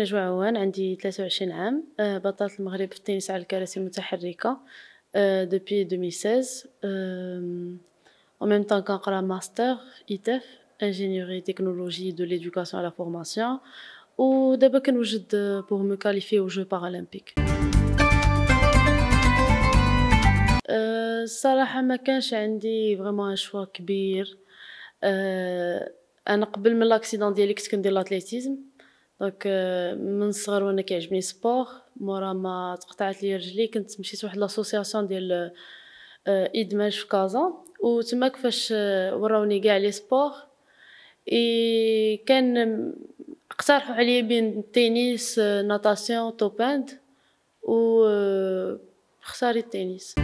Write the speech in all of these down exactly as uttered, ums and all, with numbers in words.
نجوى عوان، عندي ثلاثة وعشرين عام. أه بطلة المغرب في التنس على الكراسي المتحركة أه دوبي ألفين وستة عشر. أه en même temps كنقرا ماستر إي تي إف ingénierie technologie de l'éducation à la formation، ودابا كنوجد pour me qualifier aux Jeux paralympiques. أه الصراحة ما كانش عندي فريمون ان شوا كبير. أه انا قبل من لاكسيدون ديالي كنت كندير لاتليتيزم، دونك من الصغر وانا كيعجبني سبور. مورا ما تقطعت لي رجلي كنت مشيت واحد لاسوسياسيون ديال ادماج في كازا، وتما كيفاش وراوني كاع لي سبور اي كان اقترحوا عليا بين التنس ناتاسيون توباند، و اختاريت التنس.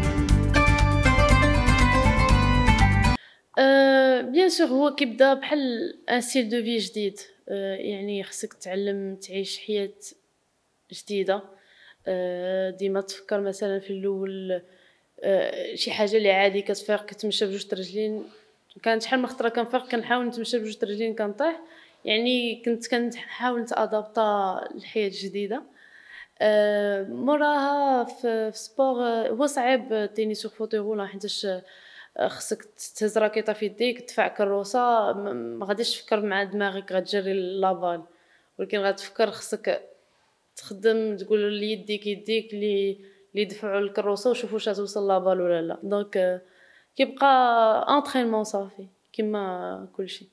أه بيان سور هو كيبدا بحال ان ستيل دو في جديد. أه يعني خصك تعلم تعيش حياة جديدة. أه ديما تفكر مثلا في الاول أه شي حاجه اللي عادي كتفيق كتمشى بجوج رجلين. كانت شحال من خطره كنفيق كنحاول نتمشى بجوج رجلين كنطيح، يعني كنت كنحاول نتادابطا للحياه الجديده. أه موراها في, في سبور هو صعيب التنس وفوتي رولا، حيتاش خصك تهز راكيطه في يديك تدفع كروسه، ما غاديش تفكر مع دماغك غتجري لابال، ولكن غتفكر خصك تخدم تقول لي يديك يديك اللي اللي يدفعوا الكروسه وشوفوا واش غتوصل لابال ولا لا. دونك كيبقى انطرينمون صافي كما كلشي.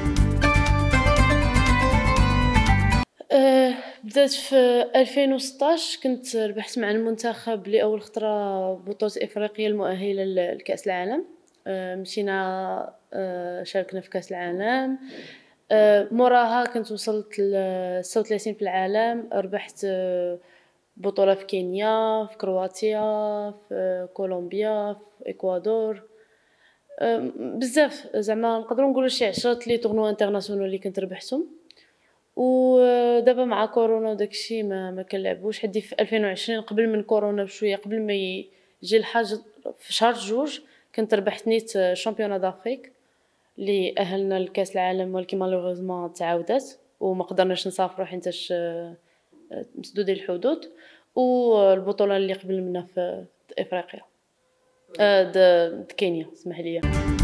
أه بدات في ألفين وستطاش، كنت ربحت مع المنتخب لاول خطره بطوله افريقيا المؤهله لكاس العالم. أه مشينا أه شاركنا في كاس العالم. أه موراها كنت وصلت ل ستة وثلاثين في العالم، ربحت أه بطوله في كينيا، في كرواتيا، في كولومبيا، في اكوادور. أه بزاف زعما نقدروا نقولوا شي عشرة لي طورنوا انترناسيونال اللي كنت ربحتهم. ودابا مع كورونا وداكشي ما ما كنلعبوش. حدي في ألفين وعشرين قبل من كورونا بشويه، قبل ما يجي الحاج في شهر جوج كنت ربحت نيت شامبيون دافريك اللي اهلنا لكاس العالم، ولكن مالوغوزمون تعاودات وما قدرناش نسافروا حيتاش مسدودين الحدود. والبطوله اللي قبل منها في افريقيا د كينيا اسمح لي.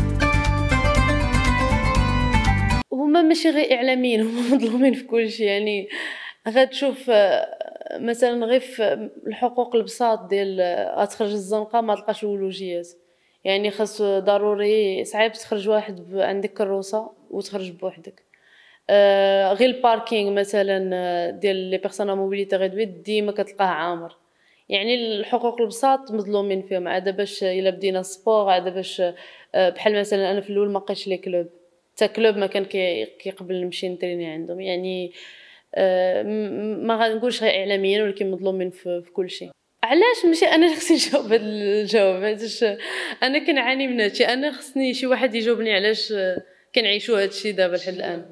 هما ماشي غير اعلاميين، هما مظلومين في كل شيء. يعني غتشوف مثلا غير في الحقوق البساط ديال غتخرج الزنقه ما تلقاش اولوجيات. يعني خاص ضروري صعيب تخرج واحد عندك كروسه وتخرج بوحدك. آه غير الباركينغ مثلا ديال لي بيرسون موبيليتي ريدويت ديما كتلقاه عامر. يعني الحقوق البساط مظلومين فيهم. عاد باش الا بدينا السبور، عاد باش بحال مثلا انا في الاول ما لقيتش لي كلوب، حتى كلوب ما كان كيقبل نمشي نتريني عندهم. يعني آه ما غنقولش غير اعلاميين، ولكن مظلومين في, في كل شيء. علاش ماشي انا اللي خصني نجاوب هذا الجواب؟ حيتاش انا كنعاني من هادشي. انا خصني شي واحد يجاوبني علاش كنعيشوا هادشي دابا لحد الان.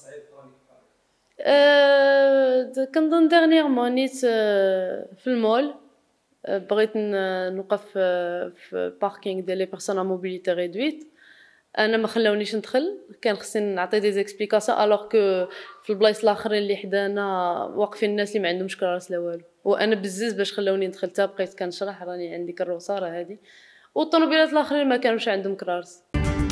أه كنظن ديرنييرمون نيت في المول بغيت نوقف في باركينغ ديال لي بيرسون موبيليتي ريدويت. انا ما خلاونيش ندخل، كان خصني نعطي دي زيكسبليكاسيون الوغ كو في البلايص الاخرين اللي حدانا واقفين الناس اللي ما عندهمش كراس لا والو. وانا بزز باش خلاوني ندخل، حتى بقيت كنشرح راني عندي كروسه راه هادي. والطوموبيلات الاخرين ما كانوش عندهم كرارس.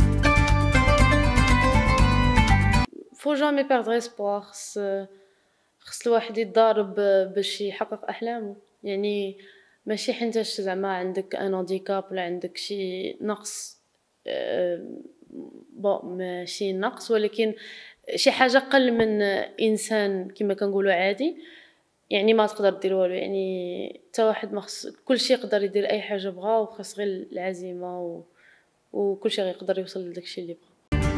فو جامي بيردر اسبوار. خص خص الواحد يتضارب باش يحقق احلامه. يعني ماشي حيتاش زعما عندك ان هانديكاب ولا عندك شي نقص، أه بون ماشي نقص ولكن شي حاجه قل من انسان كما كنقولوا عادي، يعني ما تقدر دير والو. يعني حتى واحد ما خص، كلشي يقدر يدير اي حاجه بغا، وخاص غير العزيمه و... وكلشي غيقدر يوصل لداكشي اللي بغا.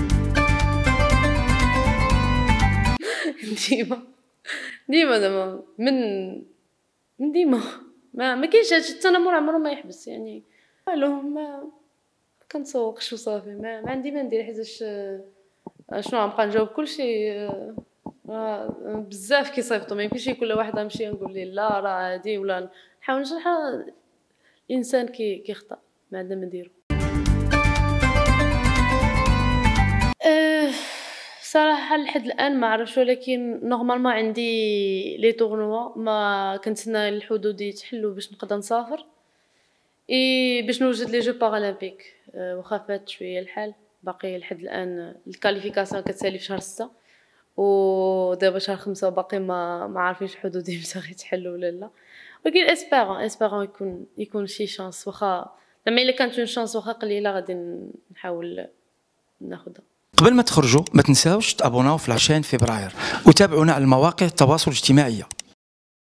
ديما ديما زعما من من ديما ما ما كاينش هادشي. التنمر عمره ما يحبس. يعني والو ما كنتسوقش وصافي. ما, ما عندي ما ندير حيتاش شنو غنبقى نجاوب كلشي. آه بزاف كيصيفطوا، ما يمكنش كل واحد غنمشي نقول ليه لا راه هادي، ولا نحاول نشرح الانسان كي كيخطا ما عندنا ما نديرو. أه صراحة لحد الآن ما عرفتش، ولكن نورمالمون عندي لي طورنوا ما كنتسنى الحدود يتحلوا باش نقدر نسافر اي باش نوجد لي جو بارالمبيك. واخا فات شويه الحال، باقي لحد الان الكاليفيكاسيون كتسالي في شهر ستة ودابا شهر خمسة وباقي ما ما عارفينش حدودي متى غيتحلوا ولا لا. ولكن اسبيرون اسبيرون يكون يكون شي شانس، واخا لما الا كانت اون شانس واخا قليله غادي نحاول ناخذها. قبل ما تخرجوا ما تنساوش تابوناو في العشرين فبراير وتابعونا على المواقع التواصل الاجتماعي.